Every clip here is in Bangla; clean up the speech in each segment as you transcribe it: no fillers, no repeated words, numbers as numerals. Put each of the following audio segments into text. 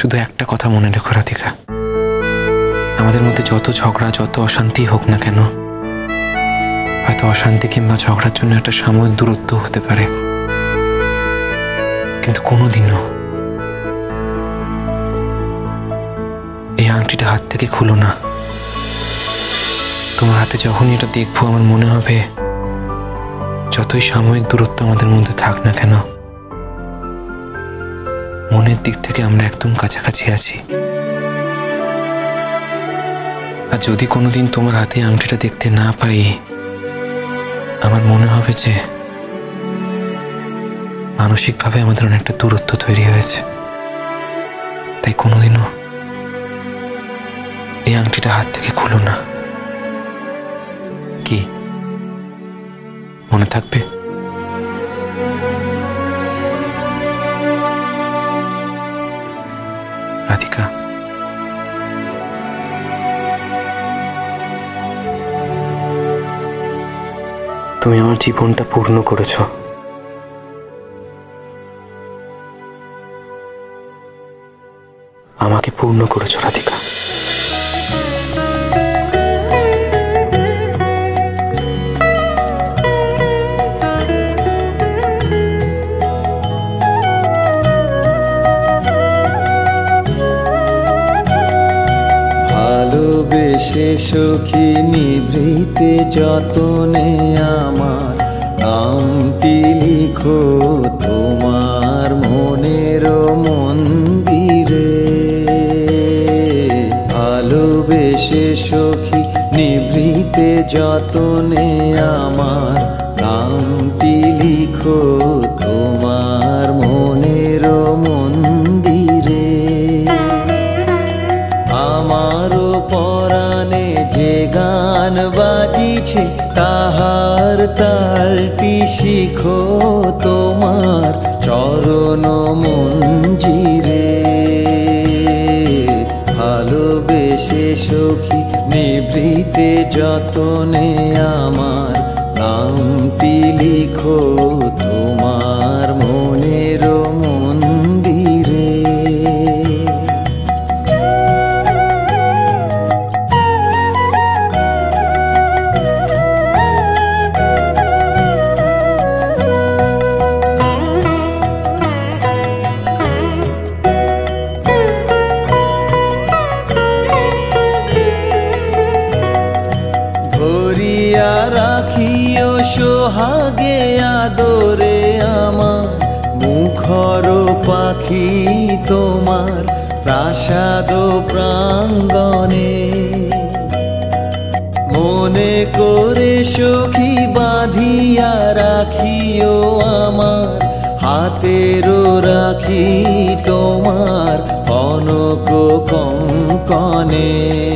শুধু একটা কথা মনে রেখো রাধিকা, আমাদের মধ্যে যত ঝগড়া যত অশান্তি হোক না কেন, হয়তো অশান্তি কিংবা ঝগড়ার জন্য একটা সাময়িক দূরত্ব হতে পারে, কিন্তু কোনোদিনও এই আংটিটা হাত থেকে খুলো না। তোমার হাতে যখনই এটা দেখবো আমার মনে হবে যতই সাময়িক দূরত্ব আমাদের মধ্যে থাক না কেন, মনের দিক থেকে আমরা একদম কাছাকাছি আছি। আর যদি কোনোদিন তোমার হাতে আংটিটা দেখতে না পাই, আমার মনে হবে যে মানসিকভাবে আমাদের অনেকটা দূরত্ব তৈরি হয়েছে। তাই কোনোদিনও এই আংটিটা হাত থেকে খুলো না। কি মনে থাকবে? রাধিকা, তুমি আমার জীবনটা পূর্ণ করেছো। আমাকে পূর্ণ করেছো রাধিকা। ভালোবেসে সখী নিভৃতে যতনে আমার নামটি লিখো তোমার মনের মন্দিরে। ভালোবেসে সখী নিভৃতে যতনে আমার নামটি লিখো তোমার মনের মন্দিরে। আমারও পরাণে যে গান বাজিছে তাহার তালটি শিখো তোমার চরণ মঞ্জিরে। ভালোবেসে সখী নিভৃতে যতনে আমার নামটি লিখো তোমার মনের মন্দিরে। ধরিয়া রাখিও সোহাগে আদরে আমার মুখর পাখি তোমার প্রাসাদ প্রাঙ্গণে। মনে করে সখী বাঁধিয়া রাখিও আমার হাতেরও রাখি তোমার কনক কঙ্কনে।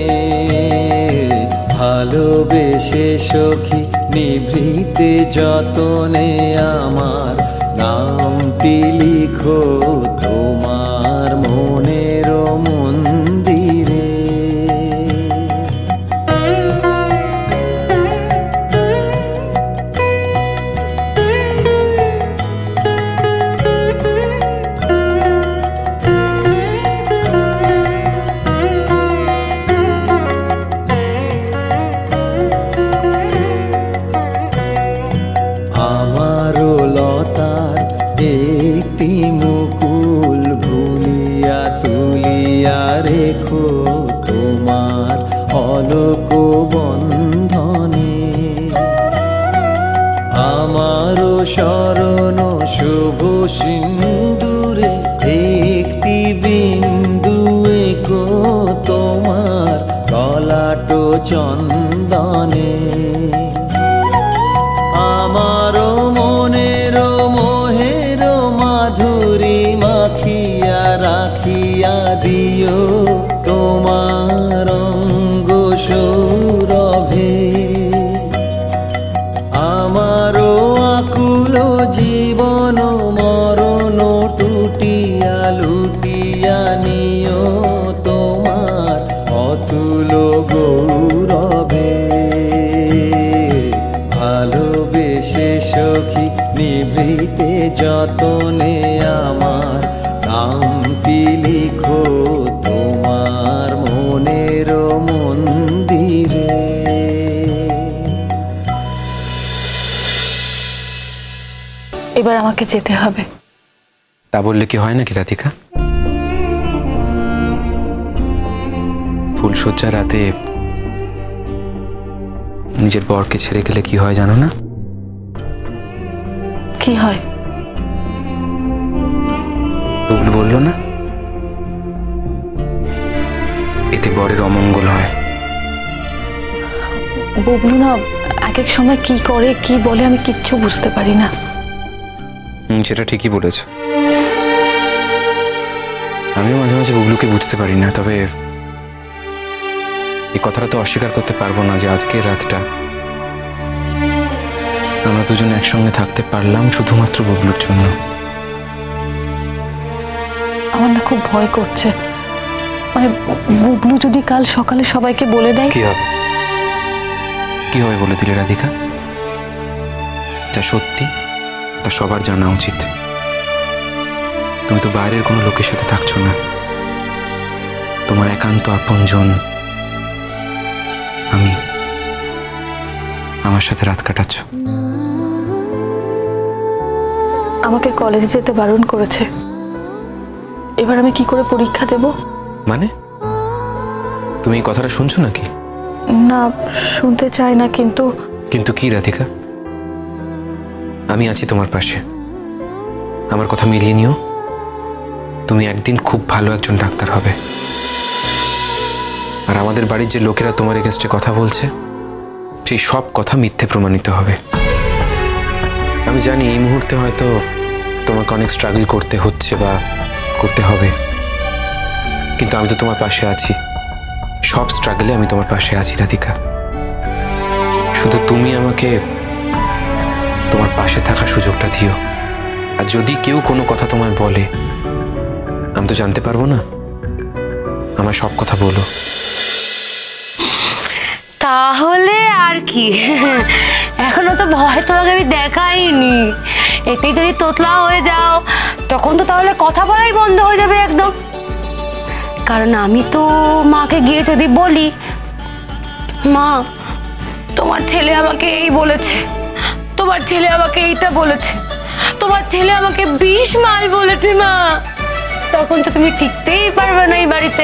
ভালোবেসে সখী নিভৃতে যতনে আমার নামটি লিখো তোমার মনের মন্দিরে। আমারও লতার একটি মুকুল ভুলিয়া তুলিয়া রেখো তোমার অলক বন্ধনে। আমারও শরণ শুভ সিন্দুরে একটি বিন্দু এঁকো তোমার ললাট চন্দনে। আমারও মনের মোহের মাধুরী মাখিয়া রাখিয়া দিও তোমার অঙ্গ সৌরভে। আমারও আকুল জীবন মরণ টুটিয়া লুটিয়া নিও তোমার অতুল গৌরবে। ভালোবেসে সখী নিভৃতে যতনে আমার নাম স্মৃতি লিখো তোমার মনের মন্দিরে। এবার আমাকে যেতে হবে। তা বললে কি হয় নাকি রাধিকা? ফুলশয্যা রাতে নিজের বরকে ছেড়ে গেলে কি হয় জানো না? কি হয়? বুবলু বললো না, এতে বরের অমঙ্গল হয়। বুবলু না এক এক সময় কি করে কি বলে আমি কিচ্ছু বুঝতে পারি না। সেটা ঠিকই বলেছ। আমিও মাঝে মাঝে বুবলুকে বুঝতে পারি না, তবে এই কথাটা তো অস্বীকার করতে পারবো না যে আজকের রাতটা আমরা দুজন একসঙ্গে থাকতে পারলাম শুধুমাত্র বুবলুর জন্য। আমার না খুব ভয় করছে, মানে বুবলু যদি কাল সকালে সবাইকে বলে দেয়। কি হবে? কি হবে বলে দিলে রাধিকা? যা সত্যি তা সবার জানা উচিত। তুমি তো বাইরের কোনো লোকের সাথে থাকছো না, তোমার একান্ত আপনজন আমি আমার সাথে রাত কাটাচ্ছ। আমাকে কলেজে যেতে বারণ করেছে, এবার আমি কি করে পরীক্ষা দেব? মানে তুমি এই কথাটা শুনছো নাকি? না, শুনতে চাই না, কিন্তু কিন্তু কি রাধিকা? আমি আছি তোমার পাশে, আমার কথা মিলিয়ে নিও। তুমি একদিন খুব ভালো একজন ডাক্তার হবে, আর আমাদের বাড়ির যে লোকেরা তোমার এগেনস্টে কথা বলছে সেই সব কথা মিথ্যে প্রমাণিত হবে। আমি জানি এই মুহূর্তে হয়তো তোমাকে অনেক স্ট্রাগল করতে হচ্ছে বা করতে হবে, কিন্তু আমি তো তোমার পাশে আছি। সব স্ট্রাগলে আমি তোমার পাশে আছি রাধিকা। শুধু তুমি আমাকে তোমার পাশে থাকার সুযোগটা দিও। আর যদি কেউ কোনো কথা তোমায় বলে, আমি তো জানতে পারবো না, আমার সব কথা বলো। তাহলে আর কি, এখনো তো ভয় তোমাকে আমি দেখাইনি। এটাই যদি তোতলা হয়ে যাও তখন তো তাহলে কথা বলাই বন্ধ হয়ে যাবে একদম। কারণ আমি তো মাকে গিয়ে যদি বলি, মা তোমার ছেলে আমাকে এই বলেছে, তোমার ছেলে আমাকে এইটা বলেছে, তোমার ছেলে আমাকে 20 মাল বলেছে মা, তখন তো তুমি টিকতেই পারবে না এই বাড়িতে।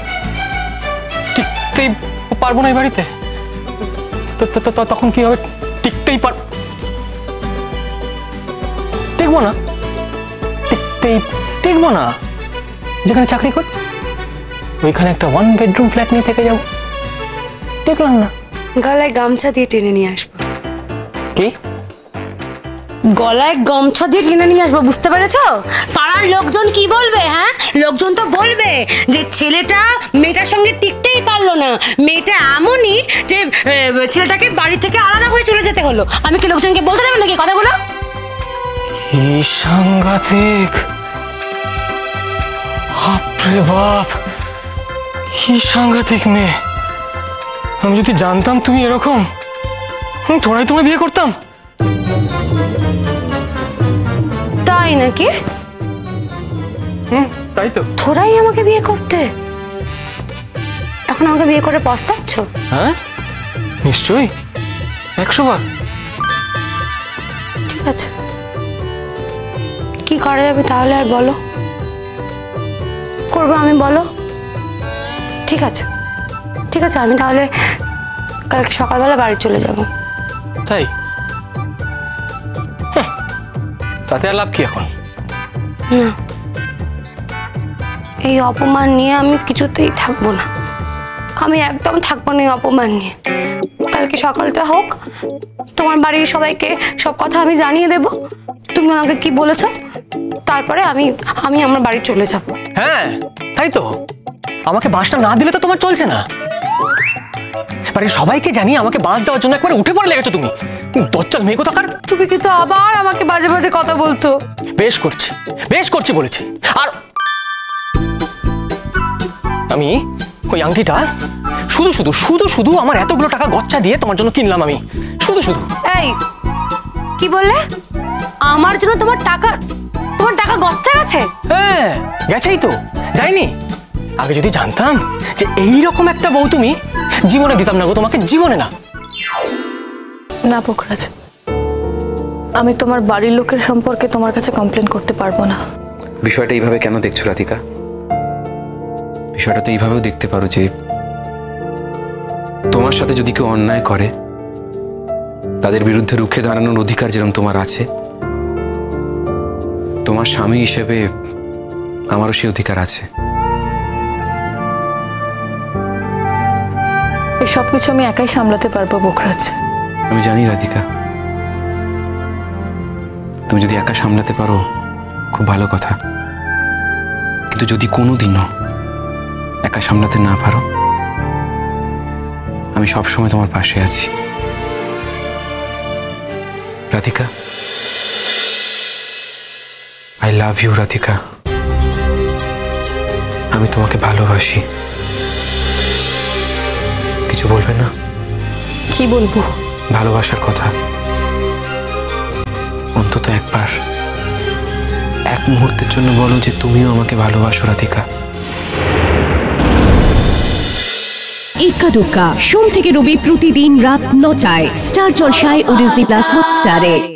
টিকতেই পারবো না এই বাড়িতে? তখন কি হবে? টিকবো না, টিকবো না। যেখানে চাকরি করি ওইখানে একটা 1 বেডরুম ফ্ল্যাট নিয়ে থেকে যাবো। টিকলাম না। গলায় গামছা দিয়ে টেনে নিয়ে আসবো। কি? গলায় গামছা দিয়ে টেনে নিয়ে আসবো, বুঝতে পেরেছো? পাড়ার লোকজন কি বলবে? হ্যাঁ, লোকজন তো বলবে যে ছেলেটা মেয়েটার সঙ্গে টিকতেই পারলো না, মেয়েটা এমনই যে ছেলেটাকে বাড়ি থেকে আলাদা হয়ে চলে যেতে হলো। আমি কি লোকজনকে বলতে দেবো নাকি কথাগুলো? কি সাংঘাতিক! বাপরে বাপ, কি সাংঘাতিক মেয়ে! আমি যদি জানতাম তুমি এরকম, তোরাই তোমায় বিয়ে করতাম। তাই নাকি? তাই তো। তোরাই আমাকে বিয়ে করতে? এখন আমাকে বিয়ে করে পস্তাচ্ছ? হ্যাঁ নিশ্চয়ই, 100 বার। ঠিক আছে, কি করা যাবে তাহলে আর বলো? করবো আমি, বলো। ঠিক আছে ঠিক আছে, আমি তাহলে কালকে সকালবেলা বাড়ি চলে যাব। তাই? তাতে আর লাভ কি এখন? না, এই অপমান নিয়ে আমি কিছুতেই থাকবো না। আমি একদম থাকবো না এই অপমান নিয়ে। কালকে সকালটা হোক, তোমার বাড়ির সবাইকে সব কথা আমি জানিয়ে দেব তুমি আমাকে কি বলেছো, তারপরে আমি আমার বাড়ি চলে যাব। হ্যাঁ তাই তো, আমাকে বাসটা না দিলে তো তোমার চলছে না। বাড়ির সবাইকে জানিয়ে আমাকে বাস দেওয়ার জন্য একবার উঠে পড়ে লেগেছো তুমি। দজ্জাল মেয়ে কোথাকার! তুমি কিন্তু আবার আমাকে বাজে বাজে কথা বলছো। বেশ করছি বলেছি। আর আমি ওই আংটিটা শুধু আমার এতগুলো টাকা গচ্চা দিয়ে তোমার জন্য কিনলাম। আমি শুধু এই কি বললে? আমার জন্য তোমার টাকা গচ্চা গেছে? হ্যাঁ, গেছেই তো, যায়নি? আগে যদি জানতাম যে এইরকম একটা বউ তুমি, জীবনে দিতাম না গো তোমাকে, জীবনে না। না পোখরাজ, আমি তোমার বাড়ির লোকের সম্পর্কে তোমার কাছে কমপ্লেন করতে পারবো না। বিষয়টা এইভাবে কেন দেখছো রাধিকা? বিষয়টা তো এইভাবেও দেখতে পারো যে তোমার সাথে যদি কেউ অন্যায় করে তাদের বিরুদ্ধে রুখে দাঁড়ানোর অধিকার যেরকম তোমার আছে, তোমার স্বামী হিসেবে আমারও সেই অধিকার আছে। এই সব কিছু আমি একাই সামলাতে পারবো পোখরাজ। আমি জানি রাধিকা, তুমি যদি একা সামলাতে পারো খুব ভালো কথা, কিন্তু যদি কোনোদিনও একা সামলাতে না পারো, আমি সবসময় তোমার পাশে আছি Radhika. I love you Radhika, আমি তোমাকে ভালোবাসি। কিছু বলবে না? কি বলবো? ভালোবাসার কথা। অন্তত একবার, এক মুহূর্তের জন্য বলো যে তুমিও আমাকে ভালোবাসো রাধিকা। এক্কা দোক্কা সোম থেকে রবি প্রতিদিন রাত 9টায় স্টার জলসায় ও ডিজনি প্লাস হটস্টারে।